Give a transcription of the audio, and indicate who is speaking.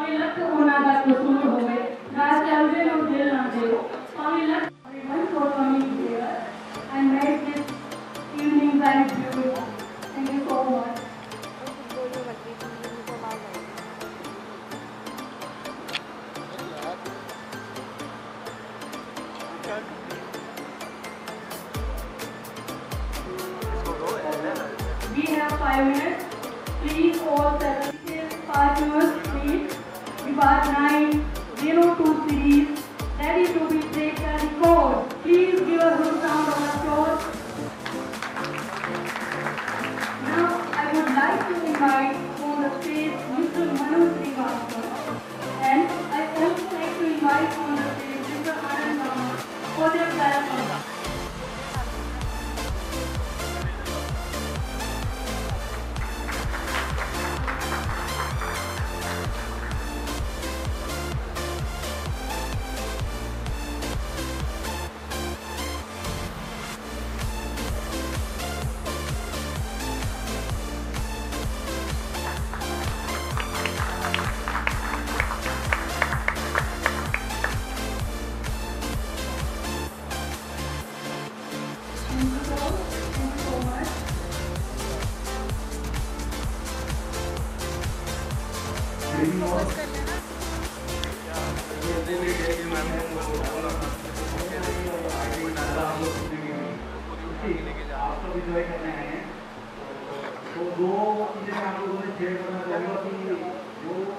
Speaker 1: लक्ष्य होना का कसूर होवे राज चलवे नो दिल ना दे स्वामी लक्ष्य everyone for coming here and made this evening very beautiful. Thank you so much. We have 5 minutes. Please all certificates, partners, please. Vivad 902 series ready to be break the record. Please give a good round of applause. Now I would like to invite on the stage Mr. Manu Srivastava, and I also like to invite on the stage Mr. Anand Rama for their welcome.
Speaker 2: तो दो चीजें मैं आप लोगों से share करना चाहूँगा कि जो